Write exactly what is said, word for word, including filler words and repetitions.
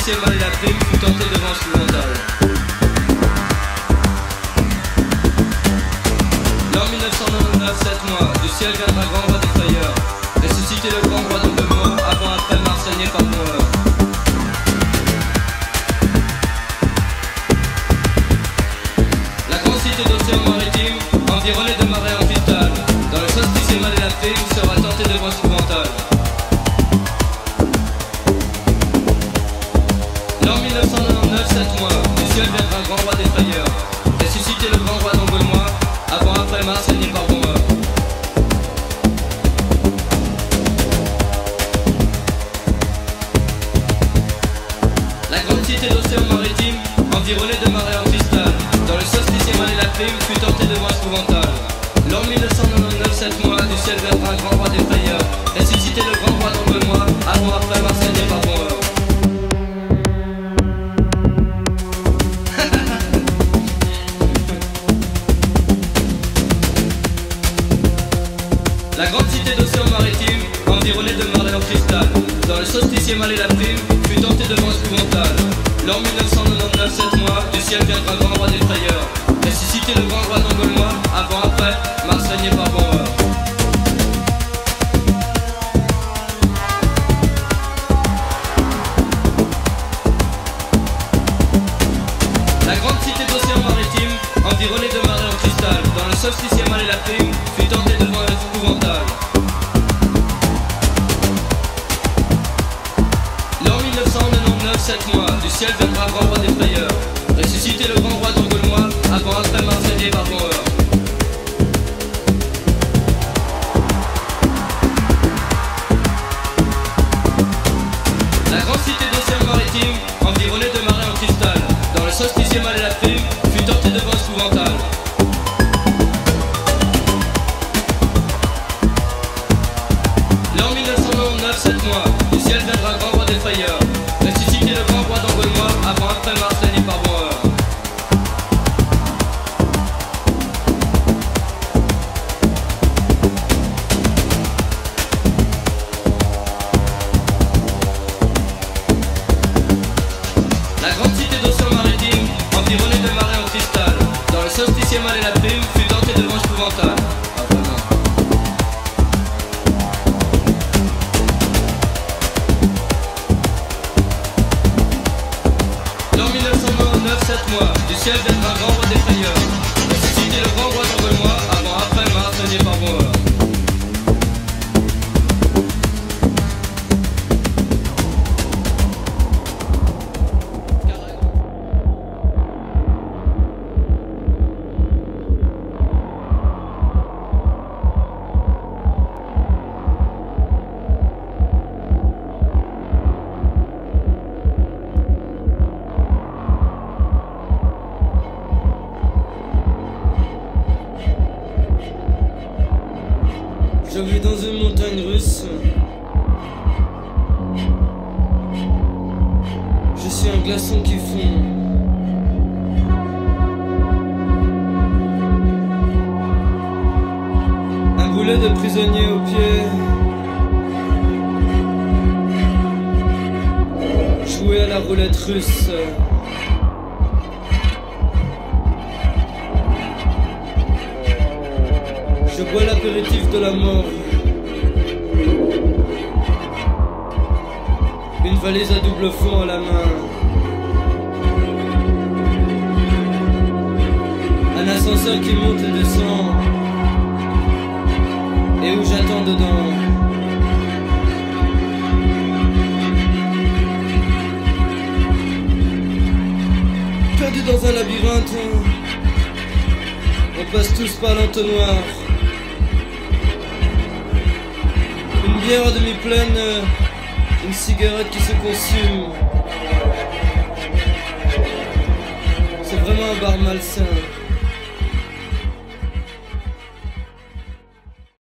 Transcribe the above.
solsticier mal et la prime fut tenté devant Souvental. L'an mille neuf cent quatre-vingt-dix-neuf, sept mois, du ciel viendra grand roi des frayeurs, ressusciter le grand roi d'Angleterre, avant après m'enseigner par bonheur. La grande cité d'océan maritime, environnée de marais en cristal, dans le solsticier mal et la prime sera tentée devant Souvental. L'an mille neuf cent quatre-vingt-dix-neuf, sept mois, du ciel viendra grand roi des frayeurs, ressusciter le grand roi d'Angleterre, avant après m'enseigner par bonheur. La grande cité d'océan maritime, environnée de marais en cristal, dans le solsticier mal et la prime fut tentée devant Souvental. L'an mille neuf cent quatre-vingt-dix-neuf, sept mois, du ciel viendra grand roi des frayeurs, ressusciter le grand roi d'Angleterre, avant après m'enseigner par bonheur. La grande cité d'océan maritime, environnée de marais en cristal, dans le solsticier mal et la prime, fut tentée devant Souvental. L'an mille neuf cent quatre-vingt-dix-neuf, sept mois, du ciel viendra grand roi des frayeurs, ressusciter le grand roi d'Angleterre, avant après, m'enseigner par bonheur. La grande cité d'océan maritime, environnée de marais en cristal, dans le solsticier mal et la prime, fut tentée devant Souvental. L'an mille neuf cent quatre-vingt-dix-neuf, sept mois, du ciel viendra grand roi des frayeurs, ressusciter le grand roi d'Angleterre, avant après m'enseigner par bonheur. La grande cité d'océan maritime, environnée de marais en cristal, dans le solsticier mal et la prime, fut tentée devant Souvental. L'an mille neuf cent quatre-vingt-dix-neuf, sept mois, du ciel viendra grand roi des frayeurs, ressusciter le grand roi d'Angleterre, avant après m'enseigner par bonheur. La grande cité d'océan maritime, environnée de marais en cristal, dans le solsticier mal et la prime, fut tentée devant Souvental. Ah, vraiment. L'an mille neuf cent quatre-vingt-dix-neuf, sept mois, du ciel viendra grand roi des frayeurs, ressusciter le grand roi d'Angleterre, avant après m'enseigner par bonheur. Je vis dans une montagne russe. Je suis un glaçon qui fond. Un boulet de prisonnier au pied. Jouer à la roulette russe. Je bois l'apéritif de la mort. Une valise à double fond à la main. Un ascenseur qui monte et descend. Et où j'attends dedans. Perdu dans un labyrinthe. On passe tous par l'entonnoir. Une bière à demi pleine, une cigarette qui se consume. C'est vraiment un bar malsain.